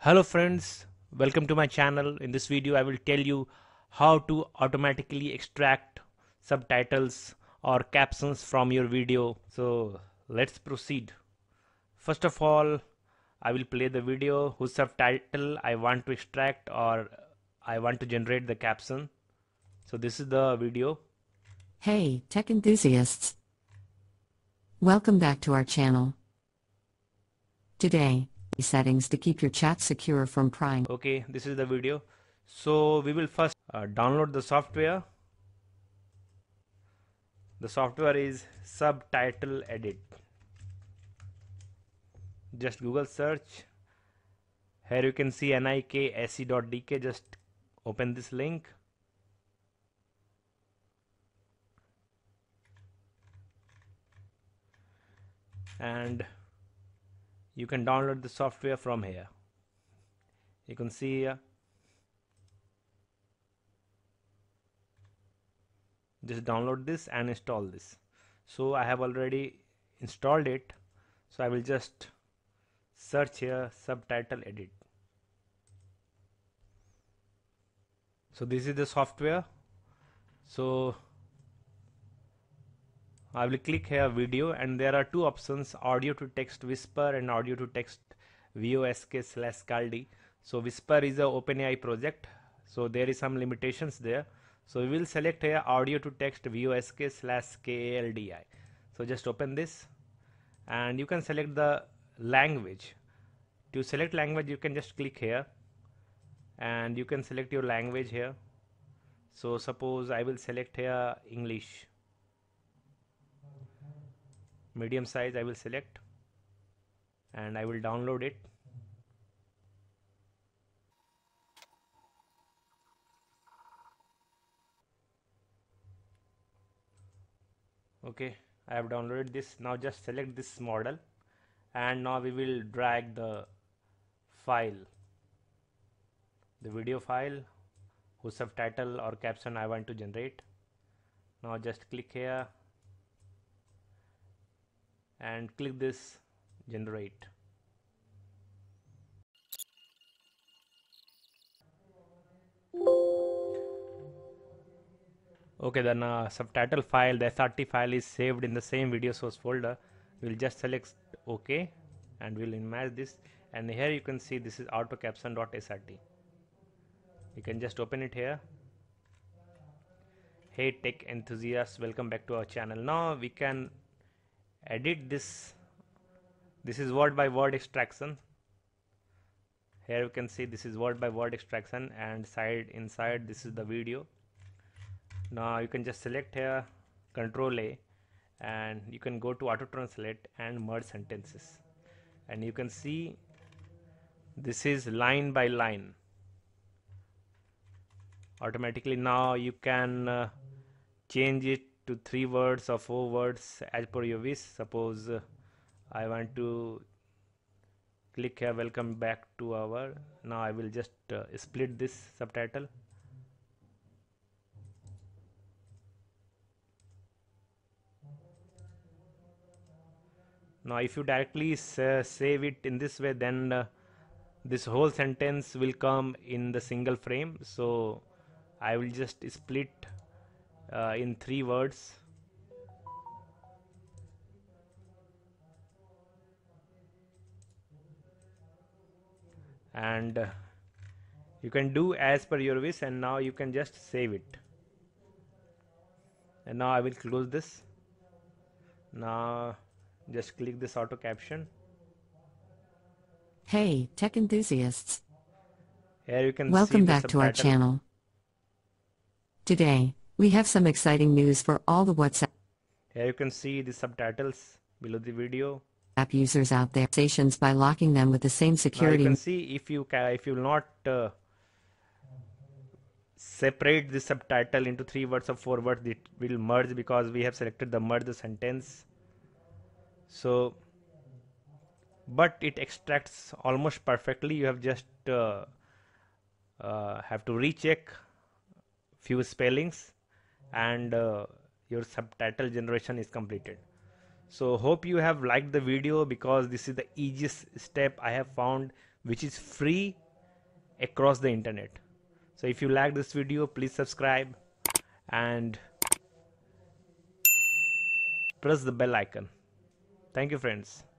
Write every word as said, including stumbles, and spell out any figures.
Hello friends, welcome to my channel. In this video I will tell you how to automatically extract subtitles or captions from your video. So let's proceed. First of all, I will play the video whose subtitle I want to extract or I want to generate the caption. So this is the video. Hey, tech enthusiasts! Welcome back to our channel. Today, settings to keep your chat secure from prying. Okay, this is the video. So we will first uh, download the software. The software is Subtitle Edit. Just Google search. Here you can see nikse dot d k. Just open this link. And you can download the software from here. You can see here. Just download this and install this. So I have already installed it. So I will just search here Subtitle Edit. So this is the software. So I will click here video, and there are two options: audio to text whisper and audio to text vosk slash kaldi. So whisper is a OpenAI project, so there is some limitations there. So we will select here audio to text vosk slash kaldi. So just open this and you can select the language. To select language you can just click here and you can select your language here. So suppose I will select here English. Medium size I will select and I will download it. Okay, I have downloaded this. Now just select this model and now we will drag the file, the video file whose subtitle or caption I want to generate. Now just click here and click this generate. Okay, then uh, subtitle file, the S R T file is saved in the same video source folder. We'll just select OK and we'll image this, and here you can see this is autocaption.srt. You can just open it here. Hey tech enthusiasts, welcome back to our channel. Now we can edit this. This is word by word extraction. Here you can see this is word by word extraction, and side inside this is the video. Now you can just select here control A and you can go to auto translate and merge sentences, and you can see this is line by line automatically. Now you can uh, change it to three words or four words as per your wish. Suppose uh, I want to click here welcome back to our. Now I will just uh, split this subtitle. Now if you directly uh, save it in this way, then uh, this whole sentence will come in the single frame. So I will just split uh, in three words. And uh, you can do as per your wish, and now you can just save it. And now I will close this. Now just click this auto caption. Hey, tech enthusiasts! Here you can Welcome see back the to our channel. Today, we have some exciting news for all the WhatsApp. Here you can see the subtitles below the video. App users out there, stations by locking them with the same security. Now you can see if you ca if you will not uh, separate the subtitle into three words or four words, it will merge because we have selected the merge the sentence. So but it extracts almost perfectly. You have just uh, uh, have to recheck few spellings and uh, your subtitle generation is completed. So hope you have liked the video, because this is the easiest step I have found which is free across the internet. So if you like this video, please subscribe and press the bell icon. Thank you, friends.